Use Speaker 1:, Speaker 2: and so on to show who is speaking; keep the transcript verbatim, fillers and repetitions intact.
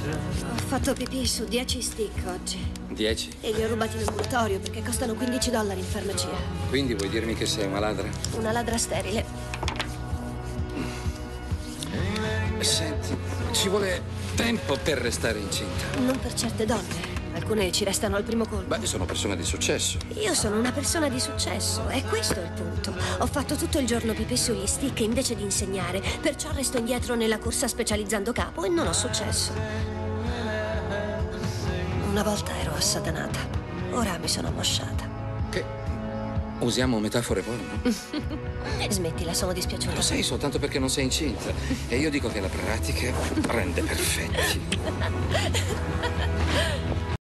Speaker 1: Ho fatto pipì su dieci stick oggi.
Speaker 2: Dieci?
Speaker 1: E li ho rubati in ambulatorio perché costano quindici dollari in farmacia.
Speaker 2: Quindi vuoi dirmi che sei una ladra?
Speaker 1: Una ladra sterile.
Speaker 2: Senti, ci vuole tempo per restare incinta.
Speaker 1: Non per certe donne. Alcune ci restano al primo colpo.
Speaker 2: Beh, sono persone di successo.
Speaker 1: Io sono una persona di successo, e questo è il punto. Ho fatto tutto il giorno pipì sugli stick invece di insegnare, perciò resto indietro nella corsa specializzando capo e non ho successo. Una volta ero assatanata, ora mi sono ammosciata.
Speaker 2: Che? Usiamo metafore porno?
Speaker 1: Smettila, sono dispiaciuta.
Speaker 2: Lo sei soltanto perché non sei incinta. E io dico che la pratica rende perfetti.